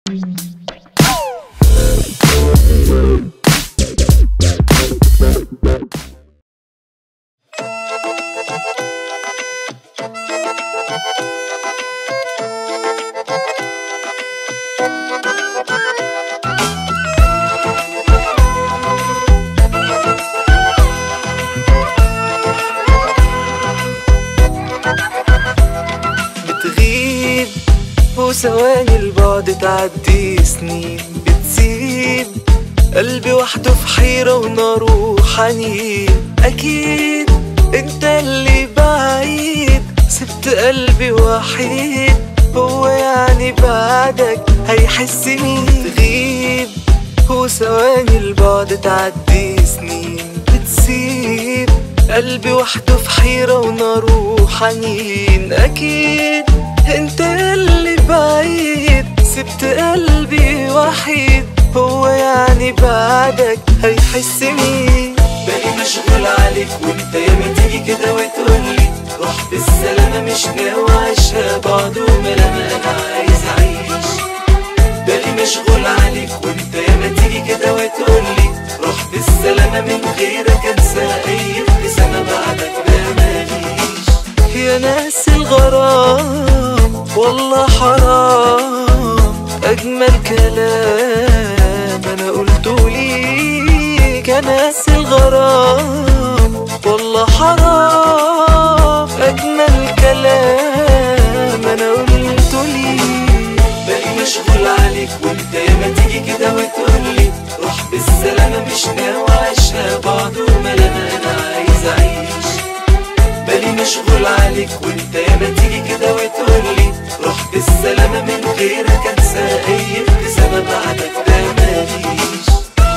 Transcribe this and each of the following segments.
بتغيب وثواني البعد تعدي سنين، بتسيب قلبي وحده في حيرة ونار وحنين. أكيد انت اللي بعيد، سبت قلبي وحيد، هو يعني بعدك هيحس مين؟ تغيب وثواني البعد تعدي سنين، بتسيب قلبي وحده في حيرة ونار وحنين. أكيد انت اللي بعيد، سبت قلبي وحيد، هو يعني بعدك هيحس مين؟ بالي مشغول عليك وانت ياما تيجي كده وتقولي روح بالسلامة، مش ناوي عايشها بعض وملامة انا عايز اعيش. بالي مشغول عليك وانت ياما تيجي كده وتقولي روح بالسلامة، من غيرك انسى اي ابتسامة بعدك ده ماليش. يا ناس الغرام والله حرام، أجمل كلام أنا قلته ليك. يا ناس الغرام والله حرام، أجمل كلام أنا قلته ليك. بالي مشغول عليك وانت ياما تيجي كده وتقولي روح بالسلامة، مش ناوي عايشها بعض وملامة انا عايز اعيش. بالي مشغول عليك وانت ياما تيجي كده وتقولي روح بالسلامة، من غيرك انسى اي ابتسامة بعدك ده ماليش.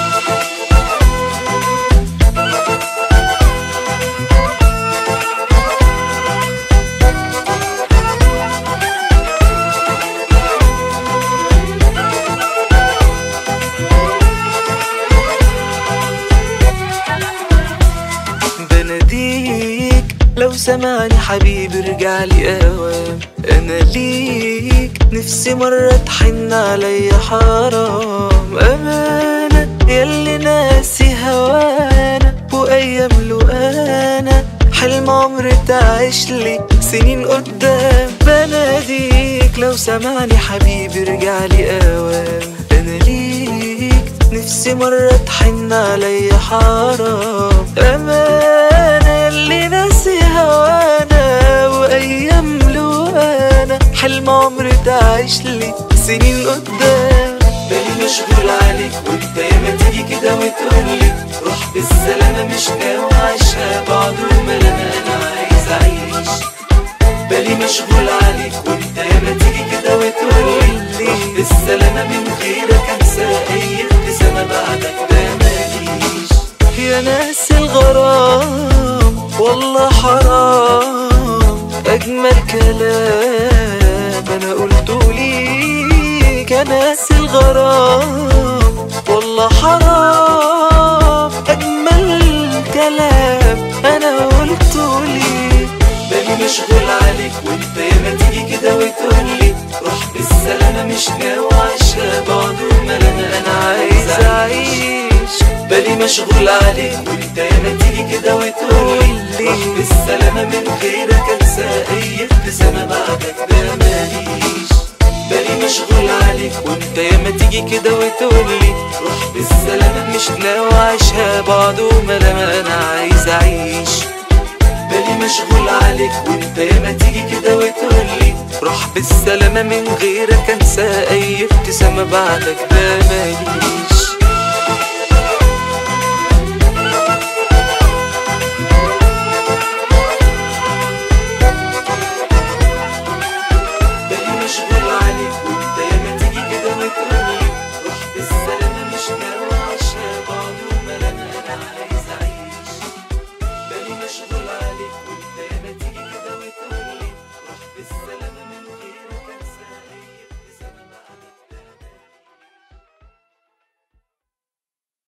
بناديك لو سمعني حبيبي ارجعلي اوام، انا ليك نفسي مرة تحن عليا حرام. امانة ياللي ناسي هوانا وايام لقانا، حلم عمري تعيشلي سنين قدام. بناديك لو سمعني حبيبي ارجعلي اوام، انا ليك نفسي مرة تحن عليا حرام. امانة ياللي ناسي هوانا وايام لقانا، حلم عمري تعيشلي سنين قدام. بالي مشغول عليك وانت ياما تيجي كده وتقولي روح بالسلامة، مش ناوي عايشها بعض وملامة انا عايز اعيش. بالي مشغول عليك وانت ياما تيجي كده وتقولي روح بالسلامة، من غيرك انسى اي ابتسامة بعدك ده ماليش. يا ناس الغرام والله حرام، أجمل كلام أنا قلته ليك. يا ناس الغرام والله حرام، أجمل كلام أنا قلته ليك. بالي مشغول عليك وانت ياما تيجي كده وتقولي روح بالسلامة، مش ناوي عايشها بعض وملامة انا عايز اعيش. بالي مشغول عليك وانت ياما تيجي كده وتقولي روح بالسلامة، من غيرك انسى اي ابتسامة بعدك ده ماليش. بالي مشغول عليك وانت ياما تيجي كده وتقولي روح بالسلامة، مش ناوي عايشها بعض وملامة انا عايز اعيش. بالي مشغول عليك وانت ياما تيجي كده وتقولي روح بالسلامة، من غيرك انسى اي ابتسامة بعدك ده ماليش.